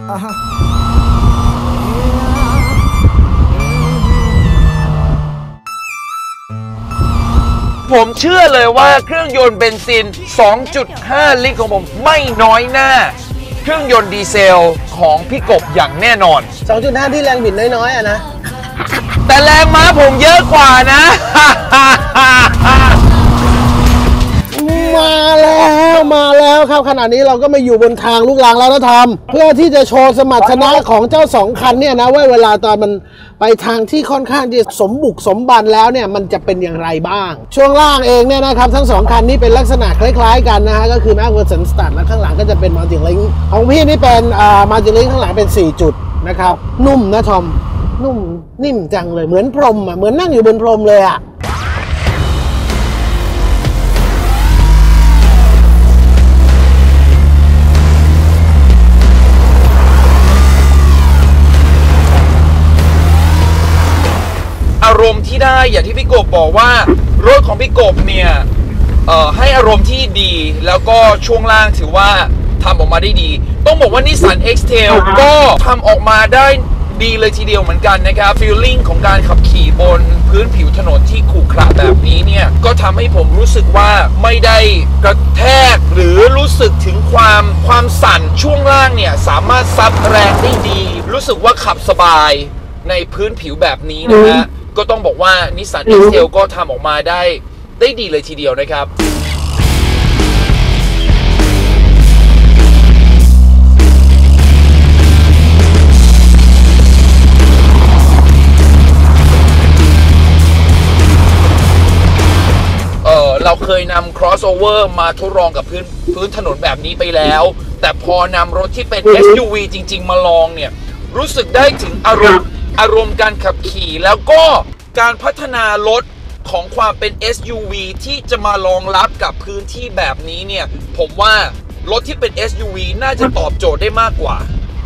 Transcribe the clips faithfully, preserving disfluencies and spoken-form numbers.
ผมเชื่อเลยว่าเครื่องยนต์เบนซิน สองจุดห้า ลิตรของผมไม่น้อยหน้าเครื่องยนต์ดีเซลของพี่กบอย่างแน่นอนสองจุดห้า ที่แรงบิดน้อยๆอ่ะนะแต่แรงม้าผมเยอะกว่านะมาแล้วมาแล้วครับขณะนี้เราก็มาอยู่บนทางลูกรังแล้วนะทอมเพื่อที่จะโชว์สมรรถนะของเจ้าสองคันเนี่ยนะว่าเวลาตอนมันไปทางที่ค่อนข้างที่สมบุกสมบันแล้วเนี่ยมันจะเป็นอย่างไรบ้างช่วงล่างเองเนี่ยนะครับทั้งสองคันนี้เป็นลักษณะคล้ายๆกันนะฮะก็คือแม็กเวอร์สันสตาร์ทและข้างหลังก็จะเป็นมัลติลิงค์ของพี่นี่เป็นอ่ามัลติลิงค์ข้างหลังเป็นสี่จุดนะครับนุ่มนะทอมนุ่มนิ่มจังเลยเหมือนพรมอ่ะเหมือนนั่งอยู่บนพรมเลยอ่ะอารมณ์ที่ได้อย่างที่พี่กบบอกว่ารถของพี่กบเนี่ยเอ่อให้อารมณ์ที่ดีแล้วก็ช่วงล่างถือว่าทำออกมาได้ดีต้องบอกว่านิสสัน X-Trail ก็ทำออกมาได้ดีเลยทีเดียวเหมือนกันนะครับฟีลลิ่งของการขับขี่บนพื้นผิวถนนที่ขรุขระแบบนี้เนี่ยก็ทำให้ผมรู้สึกว่าไม่ได้กระแทกหรือรู้สึกถึงความความสั่นช่วงล่างเนี่ยสามารถซับแรงได้ดีรู้สึกว่าขับสบายในพื้นผิวแบบนี้นะฮะก็ต้องบอกว่านิสสัน X-Trail ก็ทำออกมาได้ได้ดีเลยทีเดียวนะครับเออเราเคยนำ crossover มาทดลองกับพื้นพื้นถนนแบบนี้ไปแล้วแต่พอนำรถที่เป็น เอส ยู วี จริงๆมาลองเนี่ยรู้สึกได้ถึงอารมณ์อารมณ์การขับขี่แล้วก็การพัฒนารถของความเป็น เอส ยู วี ที่จะมารองรับกับพื้นที่แบบนี้เนี่ยผมว่ารถที่เป็น เอส ยู วี น่าจะตอบโจทย์ได้มากกว่า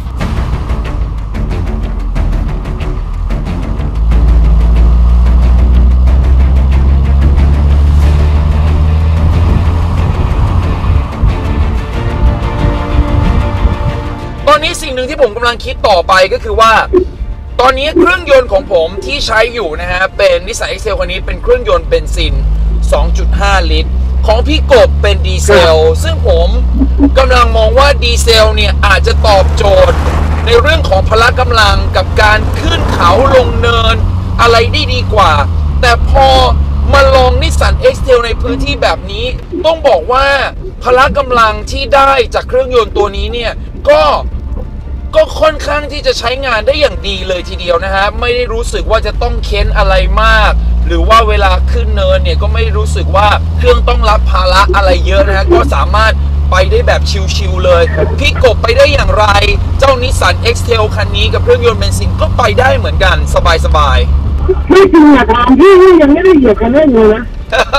ตอนนี้สิ่งหนึ่งที่ผมกำลังคิดต่อไปก็คือว่าตอนนี้เครื่องยนต์ของผมที่ใช้อยู่นะฮะเป็นนิสสัน X-Trail คันนี้เป็นเครื่องยนต์เบนซิน สองจุดห้า ลิตรของพี่กบเป็นดีเซลซึ่งผมกำลังมองว่าดีเซลเนี่ยอาจจะตอบโจทย์ในเรื่องของพละกำลังกับการขึ้นเขาลงเนินอะไรได้ดีกว่าแต่พอมาลองนิสสัน X-Trail ในพื้นที่แบบนี้ต้องบอกว่าพละกำลังที่ได้จากเครื่องยนต์ตัวนี้เนี่ยก็ก็ค่อนข้างที่จะใช้งานได้อย่างดีเลยทีเดียวนะฮะไม่ได้รู้สึกว่าจะต้องเค้นอะไรมากหรือว่าเวลาขึ้นเนินเนี่ยก็ไม่รู้สึกว่าเครื่องต้องรับภาระอะไรเยอะนะฮะก็สามารถไปได้แบบชิลๆเลยพี่กบไปได้อย่างไรเจ้านิสสัน X-Trail คันนี้กับเครื่องยนต์เบนซินก็ไปได้เหมือนกันสบายๆไม่จริงอะถามพี่ยังไม่ได้เหยียบคันเร่งเลยนะ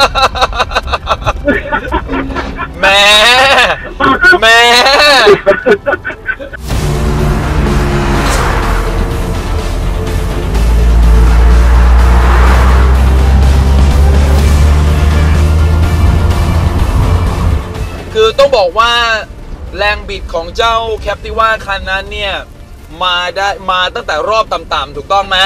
แหมแหมคือต้องบอกว่าแรงบิดของเจ้าแคปติว่าคันนั้นเนี่ยมาได้มาตั้งแต่รอบต่ำๆถูกต้องไหม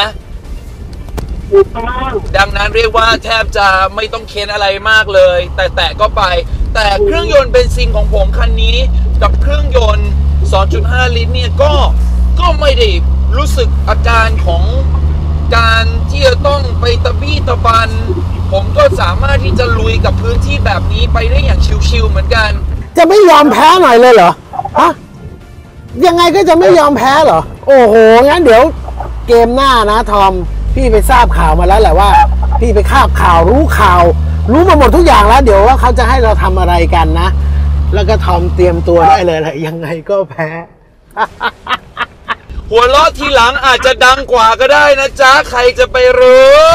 ดังนั้นเรียกว่าแทบจะไม่ต้องเค้นอะไรมากเลยแต่แตะก็ไปแต่เครื่องยนต์เบนซินของผมคันนี้กับเครื่องยนต์ สองจุดห้า ลิตรเนี่ยก็ก็ไม่ได้รู้สึกอาการของการที่จะต้องไปตะบี้ตะบันผมก็สามารถที่จะลุยกับพื้นที่แบบนี้ไปได้อย่างชิวๆเหมือนกันจะไม่ยอมแพ้หน่อยเลยเหรอฮะยังไงก็จะไม่ยอมแพ้เหรอโอ้โหงั้นเดี๋ยวเกมหน้านะทอมพี่ไปทราบข่าวมาแล้วแหละว่าพี่ไปคาบข่าวรู้ข่าวรู้มาหมดทุกอย่างแล้วเดี๋ยวว่าเขาจะให้เราทำอะไรกันนะแล้วก็ทอมเตรียมตัวได้เลยแหละยังไงก็แพ้หัวเราะทีหลังอาจจะดังกว่าก็ได้นะจ๊ะใครจะไปรู้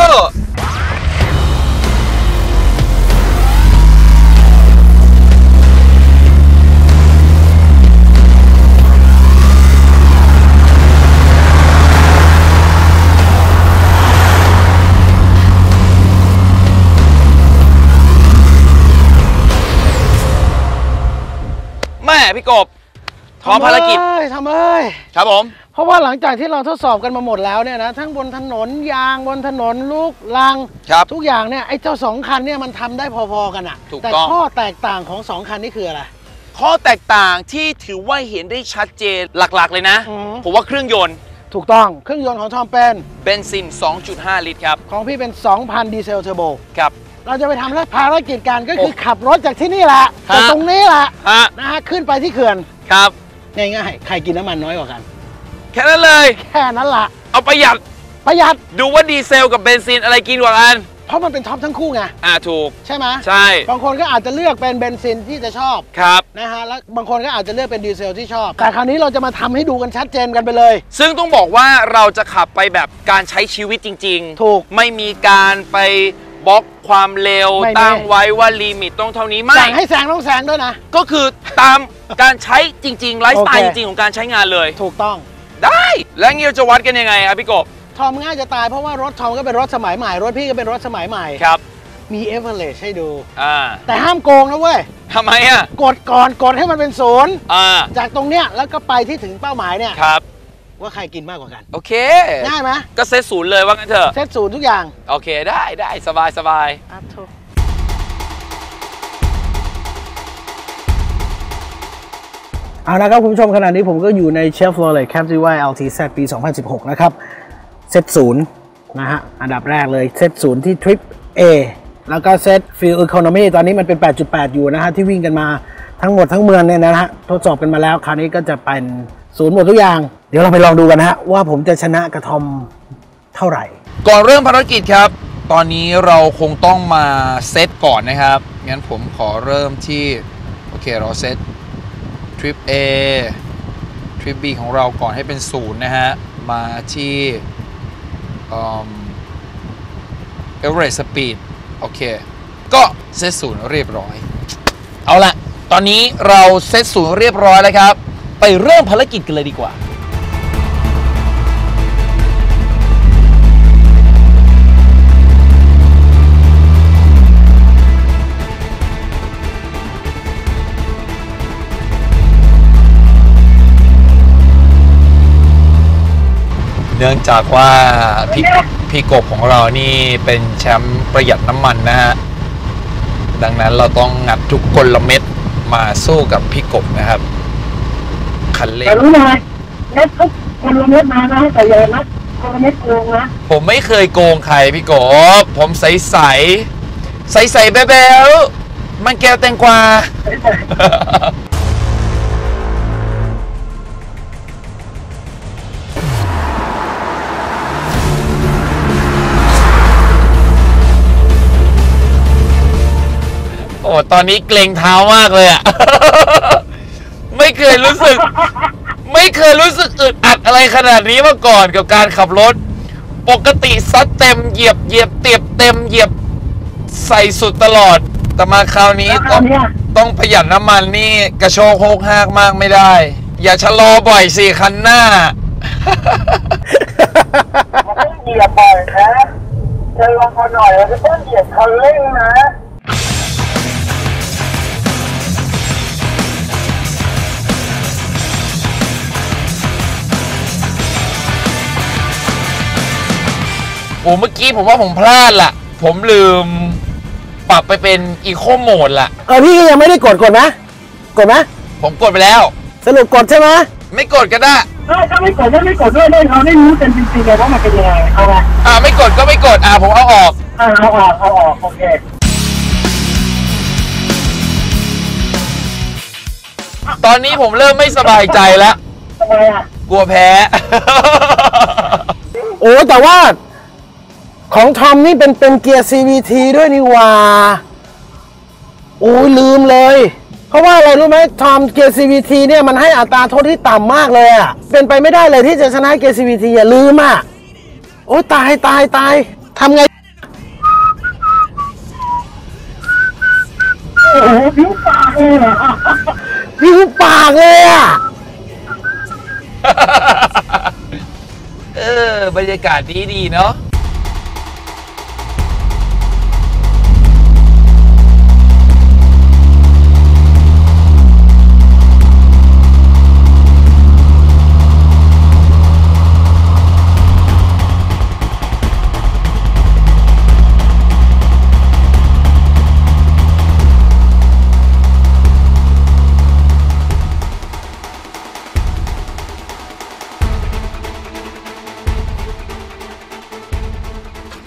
แม่พี่กบทพร้อมภารกิจทำเอ้ยครับผมเพราะว่าหลังจากที่เราทดสอบกันมาหมดแล้วเนี่ยนะทั้งบนถนนยางบนถนนลูกลังทุกอย่างเนี่ยไอ้เจ้าสองคันเนี่ยมันทำได้พอๆกันอะแต่ข้อแตกต่างของสองคันนี่คืออะไรข้อแตกต่างที่ถือว่าเห็นได้ชัดเจนหลักๆเลยนะผมว่าเครื่องยนต์ถูกต้องเครื่องยนต์ของทอมเป็นเบนซิน สองจุดห้า ลิตรครับของพี่เป็น สองพัน ดีเซลเทอร์โบครับเราจะไปทำภารกิจกันก็คือขับรถจากที่นี่แหละจากตรงนี้แหละนะฮะขึ้นไปที่เขื่อนครับง่ายๆใครกินน้ำมันน้อยกว่ากันแค่นั้นเลยแค่นั้นละเอาประหยัดประหยัดดูว่าดีเซลกับเบนซินอะไรกินกว่ากันเพราะมันเป็นท็อปทั้งคู่ไงอ่าถูกใช่ไหมใช่บางคนก็อาจจะเลือกเป็นเบนซินที่จะชอบครับนะฮะแล้วบางคนก็อาจจะเลือกเป็นดีเซลที่ชอบแต่คราวนี้เราจะมาทำให้ดูกันชัดเจนกันไปเลยซึ่งต้องบอกว่าเราจะขับไปแบบการใช้ชีวิตจริงๆถูกไม่มีการไปบล็อกความเร็วตั้งไว้ว่าลิมิตต้องเท่านี้ไม่สั่งให้แซงต้องแซงด้วยนะก็คือตามการใช้จริงๆไลฟ์สไตล์จริงๆของการใช้งานเลยถูกต้องได้แล้วงี้เราจะวัดกันยังไงครับพี่กบทอมง่ายจะตายเพราะว่ารถทอมก็เป็นรถสมัยใหม่รถพี่ก็เป็นรถสมัยใหม่ครับมีเอเวอเรจให้ดูอ่าแต่ห้ามโกงนะเว้ยทำไมอ่ะกดก่อนกดให้มันเป็นศูนย์อ่าจากตรงเนี้ยแล้วก็ไปที่ถึงเป้าหมายเนี่ยครับว่าใครกินมากกว่ากันโอเคง่ายไหมก็เซตศูนย์เลยว่างั้นเถอะเซตศูนย์ทุกอย่างโอเคได้ได้สบายสบายเอาละครับคุณผู้ชมขณะนี้ผมก็อยู่ใน Chevrolet Captiva แอล ที แซด ปี สองพันสิบหก นะครับเซตศูนย์นะฮะอันดับแรกเลยเซตศูนย์ที่ Trip A แล้วก็เซต Fuel Economy ตอนนี้มันเป็น แปดจุดแปด อยู่นะฮะที่วิ่งกันมาทั้งหมดทั้งเมืองเนี่ยนะฮะทดสอบกันมาแล้วคราวนี้ก็จะเป็นศูนย์หมดทุกอย่างเดี๋ยวเราไปลองดูกันนะฮะว่าผมจะชนะกระทอมเท่าไหร่ก่อนเริ่มภารกิจครับตอนนี้เราคงต้องมาเซตก่อนนะครับงั้นผมขอเริ่มที่โอเคเราเซตทริป A ทริป B ของเราก่อนให้เป็นศูนย์นะฮะมาที่เอ่อ average speed โอเคก็เซตศูนย์เรียบร้อยเอาละตอนนี้เราเซตศูนย์เรียบร้อยแล้วครับไปเริ่มภารกิจกันเลยดีกว่าเนื่องจากว่าพี่พี่กบของเรานี่เป็นแชมป์ประหยัดน้ำมันนะฮะดังนั้นเราต้องงัดทุกกลเม็ดมาสู้กับพี่กบนะครับคันเร่งแต่รู้ไหมเม็ดทุกกลเม็ดมานะแต่อย่านะกลเม็ดโกงนะผมไม่เคยโกงใครพี่กบผมใสใสใสใสแบ๊วๆมันแก้วแตงกวาโอ้ตอนนี้เกรงเท้ามากเลยอ่ะ ไม่เคยรู้สึกไม่เคยรู้สึกอึดอัดอะไรขนาดนี้มาก่อนกับการขับรถปกติซัดเต็มเหยียบเหยียบเตียบเต็มเหยียบใส่สุดตลอดแต่มาคราวนี้ต้องต้องประหยัดน้ำมันนี่กระโชกโฮกฮากมากไม่ได้อย่าชะลอบ่อยสิคันหน้าต้องเหยียบบ่อยนะจะลงมาหน่อยแล้วก็ต้องเหยียบคันเร่งนะโอ้เมื่อกี้ผมว่าผมพลาดล่ะผมลืมปรับไปเป็นอีโคโหมดล่ะเออพี่ยังไม่ได้กดกดนะกดไหมผมกดไปแล้วสรุปกดใช่ไหมไม่กดก็ได้ถ้าไม่กดก็ไม่กดด้วยได้เราได้รู้กันจริงๆเลยว่ามันเป็นยังไงเอาไงอ่าไม่กดก็ไม่กดอ่าผมเอาออกอ่าเอาออกเอาออกโอเคตอนนี้ผมเริ่มไม่สบายใจแล้วทำไมอ่ะกลัวแพ้โอ้แต่ว่าของทอมนี่เป็นเป็นเกียร์ ซี วี ที ด้วยนี่ว่าโอ้ยลืมเลยเพราะว่าอะไรรู้ไหมทอมเกียร์ ซี วี ที เนี่ยมันให้อัตราโทษที่ต่ำมากเลยอ่ะเป็นไปไม่ได้เลยที่จะชนะเกียร์ ซี วี ที อย่าลืมอ่ะโอ้ยตายตายตายทำไงโอ้โหผิวปากเลยอ่ะผิวปากเลยอ่ะเออบรรยากาศดีดีเนาะ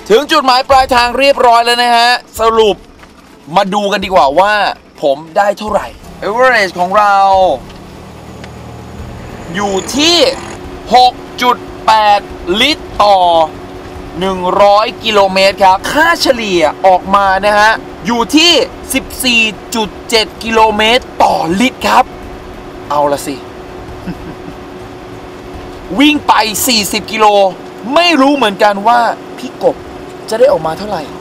ถึงจุดหมายปลายทางเรียบร้อยแล้วนะฮะสรุปมาดูกันดีกว่าว่าผมได้เท่าไหร่ average ของเราอยู่ที่ หกจุดแปด ลิตรต่อหนึ่งร้อยกิโลเมตรครับค่าเฉลี่ยออกมานะฮะอยู่ที่ สิบสี่ จุด เจ็ด กิโลเมตรต่อลิตรครับเอาละสิ วิ่งไปสี่สิบกิโลไม่รู้เหมือนกันว่าพี่กบจะได้ออกมาเท่าไหร่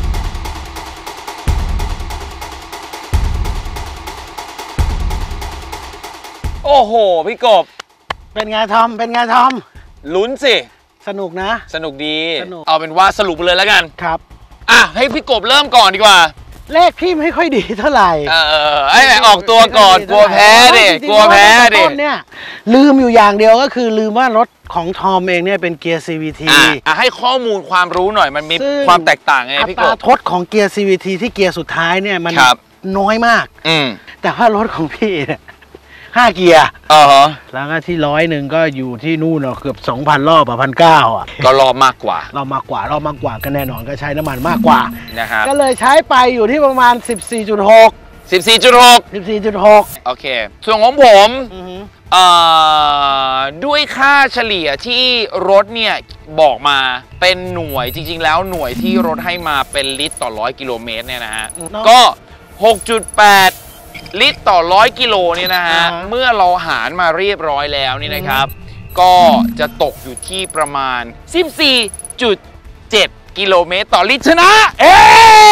โอ้โหพี่กบเป็นไงทอมเป็นไงทอมลุ้นสิสนุกนะสนุกดีเอาเป็นว่าสรุปเลยแล้วกันครับอ่ะให้พี่กบเริ่มก่อนดีกว่าเลขพี่ไม่ค่อยดีเท่าไหร่เออไอ้ออกตัวก่อนกลัวแพ้ดิกลัวแพ้ดิเนี่ยลืมอยู่อย่างเดียวก็คือลืมว่ารถของทอมเองเนี่ยเป็นเกียร์ ซี วี ทีอ่ะให้ข้อมูลความรู้หน่อยมันมีความแตกต่างไงพี่กบอัตราทดของเกียร์ ซี วี ที ที่เกียร์สุดท้ายเนี่ยมันน้อยมากแต่ว่ารถของพี่เนี่ยห้าเกียร์อ๋อแล้วก็ที่ร้อยหนึ่งก็อยู่ที่นู่นเนาะเกือบ สองพัน รอบอ่ะ หนึ่งพันเก้าร้อย อ่ะก็รอบมากกว่ารอบมากกว่ารอบมากกว่าก็แน่นอนก็ใช้น้ำมันมากกว่านะครับก็เลยใช้ไปอยู่ที่ประมาณ สิบสี่จุดหกสิบสี่จุดหกสิบสี่จุดหกโอเคส่วนของผมเอ่อด้วยค่าเฉลี่ยที่รถเนี่ยบอกมาเป็นหน่วยจริงๆแล้วหน่วยที่รถให้มาเป็นลิตรต่อร้อยกิโลเมตรเนี่ยนะฮะก็ หกจุดแปดลิตรต่อร้อยกิโลนี่นะฮะ uh-huh. เมื่อเราหารมาเรียบร้อยแล้วนี่นะครับ uh-huh. ก็จะตกอยู่ที่ประมาณ สิบสี่จุดเจ็ด กิโลเมตรต่อลิตรชนะเอ้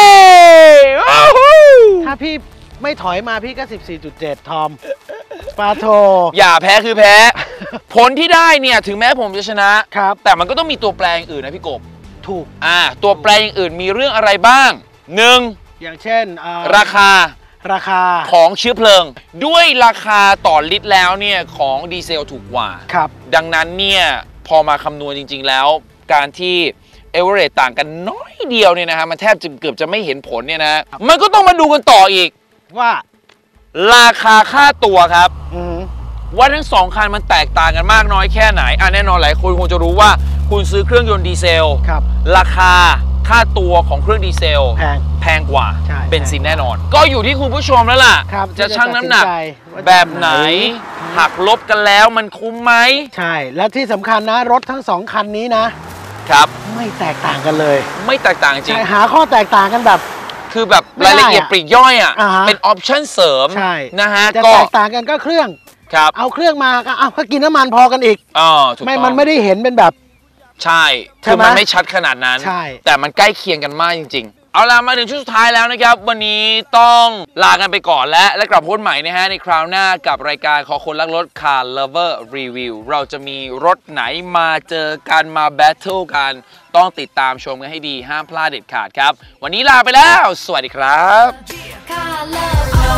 ถ้าพี่ไม่ถอยมาพี่ก็ สิบสี่จุดเจ็ด ทอมปาโทอย่าแพ้คือแพ้ ผลที่ได้เนี่ยถึงแม้ผมจะชนะครับแต่มันก็ต้องมีตัวแปรอย่างอื่นนะพี่กบถูกอ่าตัวแปรอย่างอื่นมีเรื่องอะไรบ้างหนึ่งอย่างเช่นราคาราคาของเชื้อเพลิงด้วยราคาต่อลิตรแล้วเนี่ยของดีเซลถูกกว่าครับดังนั้นเนี่ยพอมาคำนวณจริงๆแล้วการที่เอเวอเรสต์ต่างกันน้อยเดียวเนี่ยนะฮะมันแทบจะเกือบจะไม่เห็นผลเนี่ยนะมันก็ต้องมาดูกันต่ออีกว่าราคาค่าตัวครับว่าทั้งสองคันมันแตกต่างกันมากน้อยแค่ไหนอ่ะแน่นอนหลายคนคงจะรู้ว่าคุณซื้อเครื่องยนต์ดีเซลราคาค่าตัวของเครื่องดีเซลแพงแพงกว่าเบนซินแน่นอนก็อยู่ที่คุณผู้ชมแล้วล่ะจะชั่งน้ำหนักแบบไหนหักลบกันแล้วมันคุ้มไหมใช่และที่สำคัญนะรถทั้งสองคันนี้นะครับไม่แตกต่างกันเลยไม่แตกต่างจริงหาข้อแตกต่างกันแบบคือแบบรายละเอียดปลีกย่อยอ่ะเป็นออปชั่นเสริมนะฮะจะแตกต่างกันก็เครื่องเอาเครื่องมาก็เอาก็กินน้ำมันพอกันอีกอ๋อถูกต้องไม่มันไม่ได้เห็นเป็นแบบใช่คือมันไม่ชัดขนาดนั้นแต่มันใกล้เคียงกันมากจริงๆเอาล่ะมาถึงช่วงสุดท้ายแล้วนะครับวันนี้ต้องลากันไปก่อนและและกลับพบใหม่นะฮะในคราวหน้ากับรายการขอคนรักรถ Car Lover Review เราจะมีรถไหนมาเจอกันมาแบทเทิลกันต้องติดตามชมกันให้ดีห้ามพลาดเด็ดขาดครับวันนี้ลาไปแล้วสวัสดีครับ